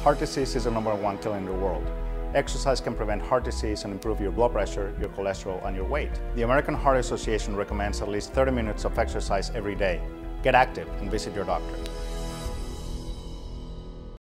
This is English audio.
Heart disease is the #1 killer in the world. Exercise can prevent heart disease and improve your blood pressure, your cholesterol, and your weight. The American Heart Association recommends at least 30 minutes of exercise every day. Get active and visit your doctor.